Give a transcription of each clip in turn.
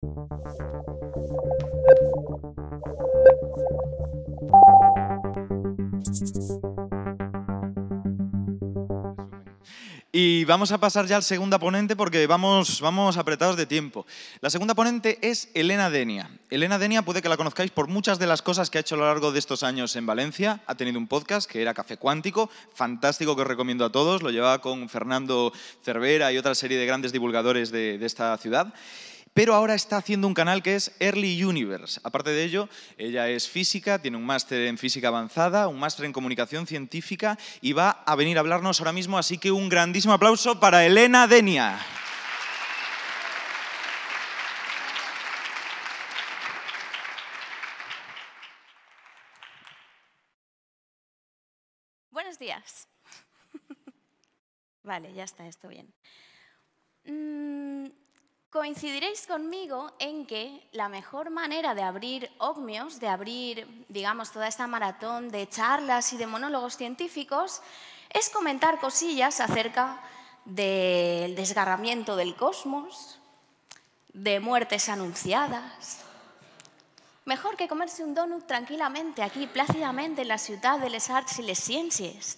Y vamos a pasar ya al segundo ponente porque vamos apretados de tiempo. La segunda ponente es Elena Denia. Elena Denia puede que la conozcáis por muchas de las cosas que ha hecho a lo largo de estos años en Valencia. Ha tenido un podcast que era Café Cuántico, fantástico, que os recomiendo a todos. Lo llevaba con Fernando Cervera y otra serie de grandes divulgadores de esta ciudad. Pero ahora está haciendo un canal que es Early Universe. Aparte de ello, ella es física, tiene un máster en física avanzada, un máster en comunicación científica y va a venir a hablarnos ahora mismo, así que un grandísimo aplauso para Elena Denia. Buenos días. Vale, ya está esto bien. Coincidiréis conmigo en que la mejor manera de abrir Ogmios, de abrir, digamos, toda esta maratón de charlas y de monólogos científicos, es comentar cosillas acerca del desgarramiento del cosmos, de muertes anunciadas. Mejor que comerse un donut tranquilamente aquí, plácidamente, en la ciudad de les arts y les ciències.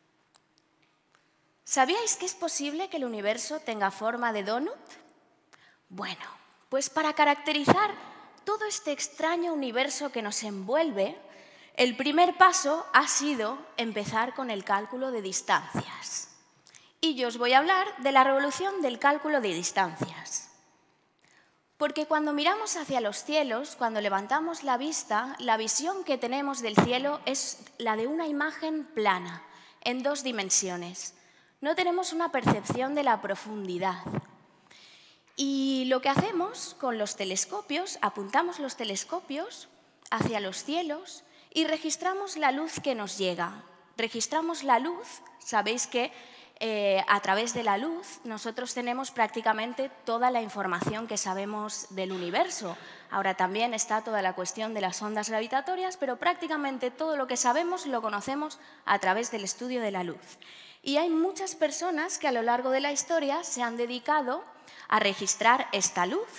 ¿Sabíais que es posible que el universo tenga forma de donut? Bueno, pues para caracterizar todo este extraño universo que nos envuelve, el primer paso ha sido empezar con el cálculo de distancias. Y yo os voy a hablar de la revolución del cálculo de distancias. Porque cuando miramos hacia los cielos, cuando levantamos la vista, la visión que tenemos del cielo es la de una imagen plana, en 2 dimensiones. No tenemos una percepción de la profundidad. Y lo que hacemos con los telescopios, apuntamos los telescopios hacia los cielos y registramos la luz que nos llega. Registramos la luz, sabéis que a través de la luz nosotros tenemos prácticamente toda la información que sabemos del universo. Ahora también está toda la cuestión de las ondas gravitatorias, pero prácticamente todo lo que sabemos lo conocemos a través del estudio de la luz. Y hay muchas personas que a lo largo de la historia se han dedicado a registrar esta luz.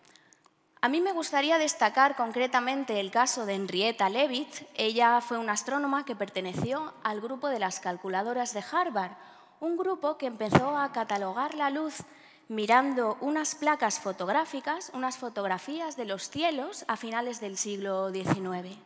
A mí me gustaría destacar concretamente el caso de Henrietta Leavitt. Ella fue una astrónoma que perteneció al grupo de las calculadoras de Harvard, un grupo que empezó a catalogar la luz mirando unas placas fotográficas, unas fotografías de los cielos a finales del siglo XIX.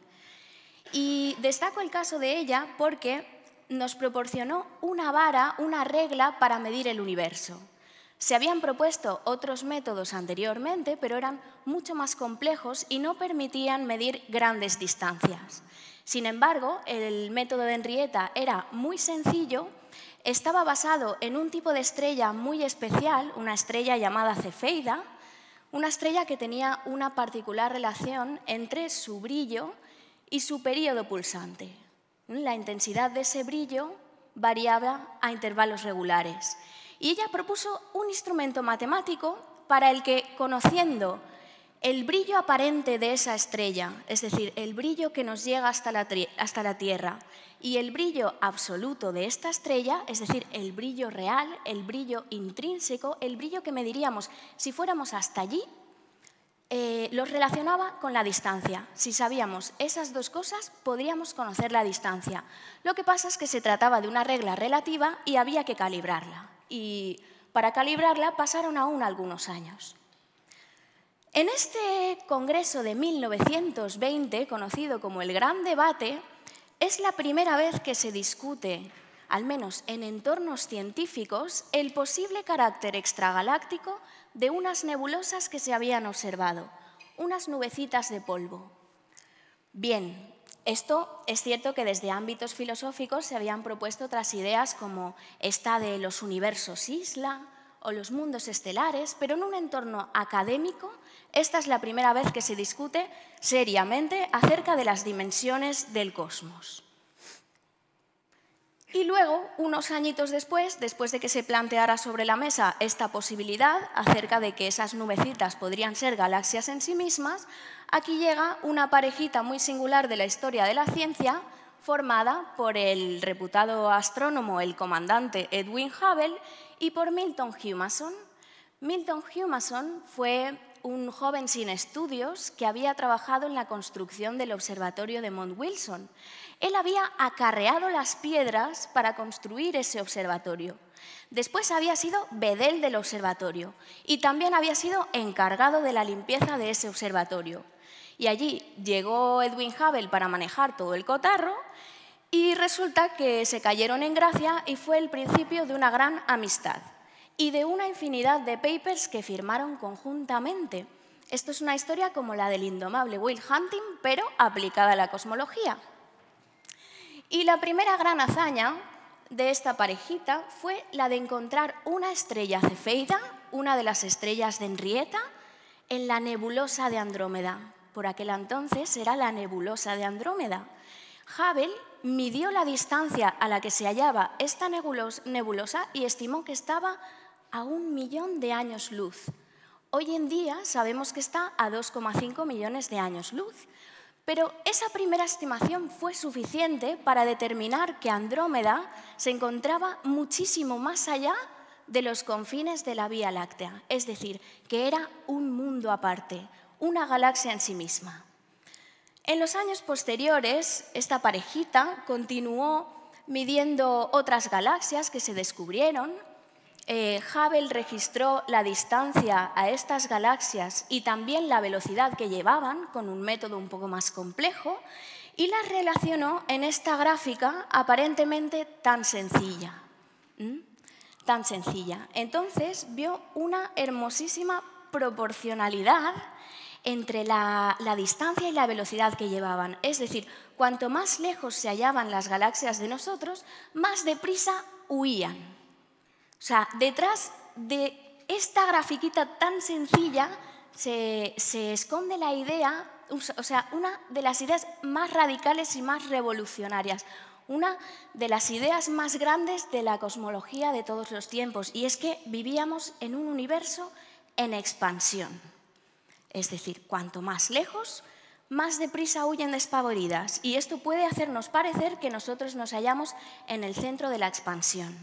Y destaco el caso de ella porque nos proporcionó una vara, una regla para medir el universo. Se habían propuesto otros métodos anteriormente, pero eran mucho más complejos y no permitían medir grandes distancias. Sin embargo, el método de Henrietta era muy sencillo, estaba basado en un tipo de estrella muy especial, una estrella llamada Cefeida, una estrella que tenía una particular relación entre su brillo y su período pulsante. La intensidad de ese brillo variaba a intervalos regulares. Y ella propuso un instrumento matemático para el que, conociendo el brillo aparente de esa estrella, es decir, el brillo que nos llega hasta la Tierra, y el brillo absoluto de esta estrella, es decir, el brillo real, el brillo intrínseco, el brillo que mediríamos si fuéramos hasta allí, los relacionaba con la distancia. Si sabíamos esas 2 cosas, podríamos conocer la distancia. Lo que pasa es que se trataba de una regla relativa y había que calibrarla. Y para calibrarla pasaron aún algunos años. En este congreso de 1920, conocido como el Gran Debate, es la primera vez que se discute, al menos en entornos científicos, el posible carácter extragaláctico de unas nebulosas que se habían observado, unas nubecitas de polvo. Bien, esto es cierto que desde ámbitos filosóficos se habían propuesto otras ideas como esta de los universos isla o los mundos estelares, pero en un entorno académico esta es la primera vez que se discute seriamente acerca de las dimensiones del cosmos. Y luego, unos añitos después de que se planteara sobre la mesa esta posibilidad acerca de que esas nubecitas podrían ser galaxias en sí mismas, aquí llega una parejita muy singular de la historia de la ciencia, formada por el reputado astrónomo, el comandante Edwin Hubble, y por Milton Humason. Milton Humason fue un joven sin estudios que había trabajado en la construcción del observatorio de Mount Wilson. Él había acarreado las piedras para construir ese observatorio. Después había sido bedel del observatorio y también había sido encargado de la limpieza de ese observatorio. Y allí llegó Edwin Hubble para manejar todo el cotarro y resulta que se cayeron en gracia y fue el principio de una gran amistad y de una infinidad de papers que firmaron conjuntamente. Esto es una historia como la del indomable Will Hunting, pero aplicada a la cosmología. Y la primera gran hazaña de esta parejita fue la de encontrar una estrella cefeida, una de las estrellas de Henrietta, en la nebulosa de Andrómeda. Por aquel entonces era la nebulosa de Andrómeda. Hubble midió la distancia a la que se hallaba esta nebulosa y estimó que estaba a 1 millón de años luz. Hoy en día sabemos que está a 2,5 millones de años luz. Pero esa primera estimación fue suficiente para determinar que Andrómeda se encontraba muchísimo más allá de los confines de la Vía Láctea, es decir, que era un mundo aparte, una galaxia en sí misma. En los años posteriores, esta parejita continuó midiendo otras galaxias que se descubrieron. Hubble registró la distancia a estas galaxias y también la velocidad que llevaban con un método un poco más complejo y las relacionó en esta gráfica aparentemente tan sencilla. Tan sencilla. Entonces vio una hermosísima proporcionalidad entre la distancia y la velocidad que llevaban. Es decir, cuanto más lejos se hallaban las galaxias de nosotros, más deprisa huían. O sea, detrás de esta grafiquita tan sencilla se esconde la idea, o sea, una de las ideas más radicales y más revolucionarias, una de las ideas más grandes de la cosmología de todos los tiempos, y es que vivíamos en un universo en expansión. Es decir, cuanto más lejos, más deprisa huyen despavoridas, y esto puede hacernos parecer que nosotros nos hallamos en el centro de la expansión.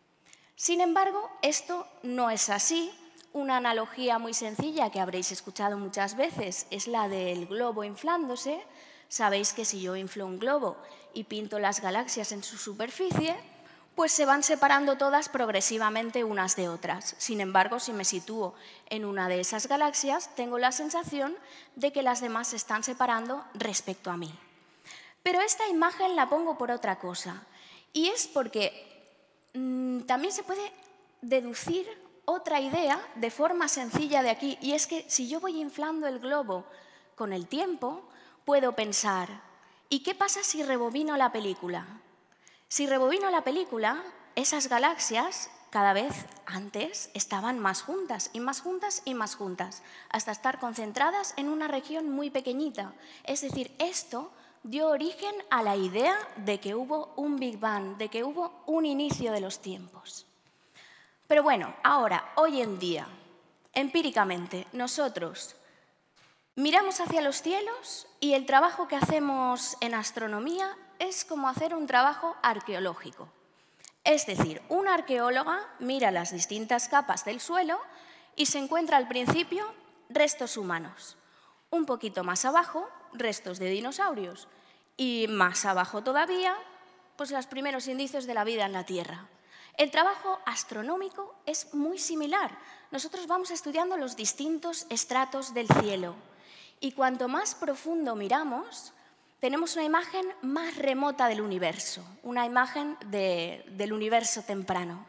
Sin embargo, esto no es así. Una analogía muy sencilla que habréis escuchado muchas veces es la del globo inflándose. Sabéis que si yo inflo un globo y pinto las galaxias en su superficie, pues se van separando todas progresivamente unas de otras. Sin embargo, si me sitúo en una de esas galaxias, tengo la sensación de que las demás se están separando respecto a mí. Pero esta imagen la pongo por otra cosa, y es porque también se puede deducir otra idea de forma sencilla de aquí, y es que si yo voy inflando el globo con el tiempo, puedo pensar, ¿y qué pasa si rebobino la película? Si rebobino la película, esas galaxias cada vez antes estaban más juntas y más juntas y más juntas, hasta estar concentradas en una región muy pequeñita. Es decir, esto dio origen a la idea de que hubo un Big Bang, de que hubo un inicio de los tiempos. Pero bueno, ahora, hoy en día, empíricamente, nosotros miramos hacia los cielos y el trabajo que hacemos en astronomía es como hacer un trabajo arqueológico. Es decir, una arqueóloga mira las distintas capas del suelo y se encuentra al principio restos humanos. Un poquito más abajo, restos de dinosaurios. Y más abajo todavía, pues los primeros indicios de la vida en la Tierra. El trabajo astronómico es muy similar. Nosotros vamos estudiando los distintos estratos del cielo. Y cuanto más profundo miramos, tenemos una imagen más remota del universo, una imagen del universo temprano.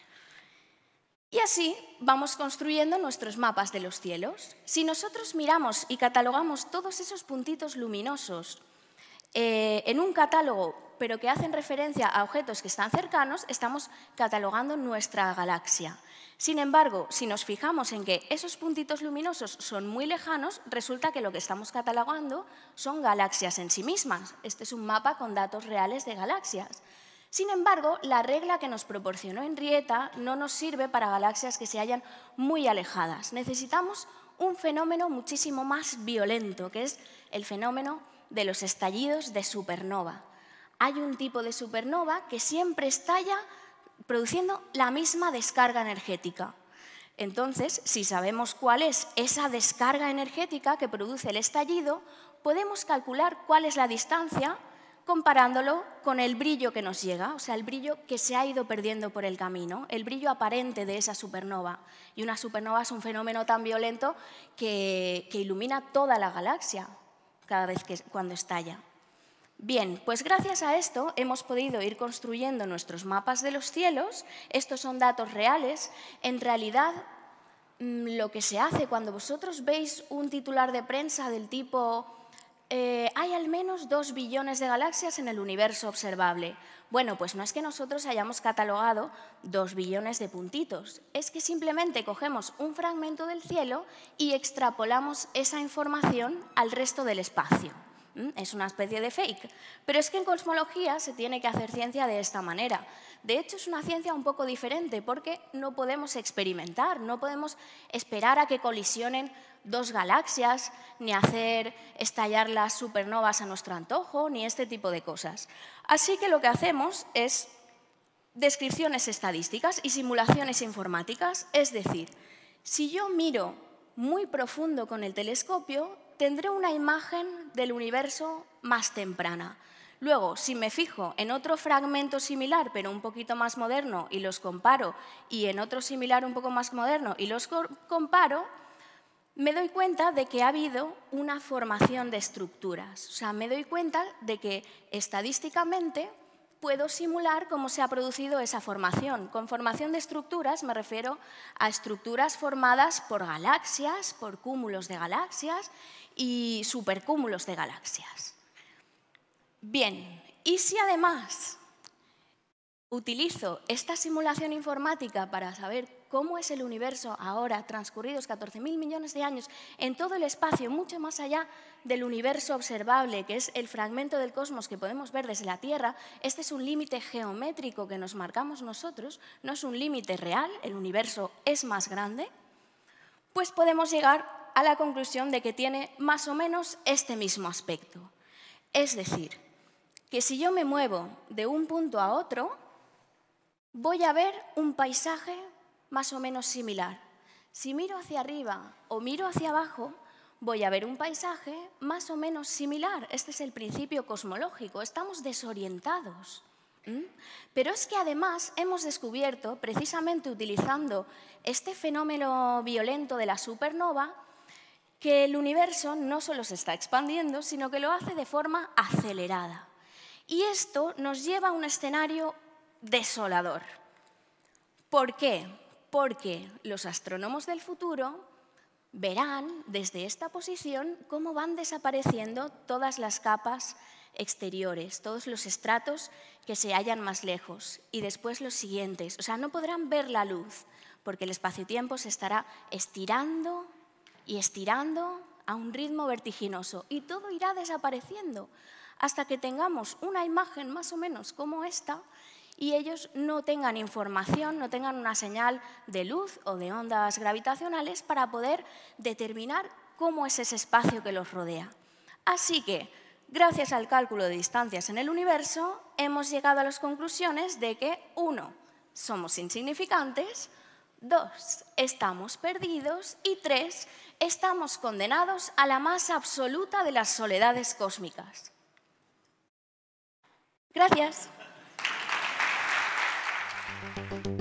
Y así vamos construyendo nuestros mapas de los cielos. Si nosotros miramos y catalogamos todos esos puntitos luminosos en un catálogo, pero que hacen referencia a objetos que están cercanos, estamos catalogando nuestra galaxia. Sin embargo, si nos fijamos en que esos puntitos luminosos son muy lejanos, resulta que lo que estamos catalogando son galaxias en sí mismas. Este es un mapa con datos reales de galaxias. Sin embargo, la regla que nos proporcionó Henrietta no nos sirve para galaxias que se hallan muy alejadas. Necesitamos un fenómeno muchísimo más violento, que es el fenómeno de los estallidos de supernova. Hay un tipo de supernova que siempre estalla produciendo la misma descarga energética. Entonces, si sabemos cuál es esa descarga energética que produce el estallido, podemos calcular cuál es la distancia comparándolo con el brillo que nos llega, o sea, el brillo que se ha ido perdiendo por el camino, el brillo aparente de esa supernova. Y una supernova es un fenómeno tan violento que ilumina toda la galaxia cuando estalla. Bien, pues gracias a esto hemos podido ir construyendo nuestros mapas de los cielos. Estos son datos reales. En realidad, lo que se hace cuando vosotros veis un titular de prensa del tipo hay al menos 2 billones de galaxias en el universo observable. Bueno, pues no es que nosotros hayamos catalogado 2 billones de puntitos, es que simplemente cogemos un fragmento del cielo y extrapolamos esa información al resto del espacio. Es una especie de fake, pero es que en cosmología se tiene que hacer ciencia de esta manera. De hecho, es una ciencia un poco diferente porque no podemos experimentar, no podemos esperar a que colisionen 2 galaxias, ni hacer estallar las supernovas a nuestro antojo, ni este tipo de cosas. Así que lo que hacemos es descripciones estadísticas y simulaciones informáticas, es decir, si yo miro muy profundo con el telescopio, tendré una imagen del universo más temprana. Luego, si me fijo en otro fragmento similar, pero un poquito más moderno, y los comparo, y en otro similar un poco más moderno, y los comparo, me doy cuenta de que ha habido una formación de estructuras. O sea, me doy cuenta de que estadísticamente puedo simular cómo se ha producido esa formación. Con formación de estructuras me refiero a estructuras formadas por galaxias, por cúmulos de galaxias y supercúmulos de galaxias. Bien, y si además utilizo esta simulación informática para saber cómo es el universo ahora, transcurridos 14.000 millones de años, en todo el espacio, mucho más allá del universo observable, que es el fragmento del cosmos que podemos ver desde la Tierra, este es un límite geométrico que nos marcamos nosotros, no es un límite real, el universo es más grande, pues podemos llegar a la conclusión de que tiene más o menos este mismo aspecto. Es decir, que si yo me muevo de un punto a otro, voy a ver un paisaje más o menos similar. Si miro hacia arriba o miro hacia abajo, voy a ver un paisaje más o menos similar. Este es el principio cosmológico, estamos desorientados. Pero es que además hemos descubierto, precisamente utilizando este fenómeno violento de la supernova, que el universo no solo se está expandiendo, sino que lo hace de forma acelerada. Y esto nos lleva a un escenario desolador. ¿Por qué? Porque los astrónomos del futuro verán desde esta posición cómo van desapareciendo todas las capas exteriores, todos los estratos que se hallan más lejos y después los siguientes. O sea, no podrán ver la luz porque el espacio-tiempo se estará estirando y estirando a un ritmo vertiginoso y todo irá desapareciendo hasta que tengamos una imagen más o menos como esta y ellos no tengan información, no tengan una señal de luz o de ondas gravitacionales para poder determinar cómo es ese espacio que los rodea. Así que, gracias al cálculo de distancias en el universo, hemos llegado a las conclusiones de que, 1, somos insignificantes, 2, estamos perdidos y 3, estamos condenados a la más absoluta de las soledades cósmicas. Gracias.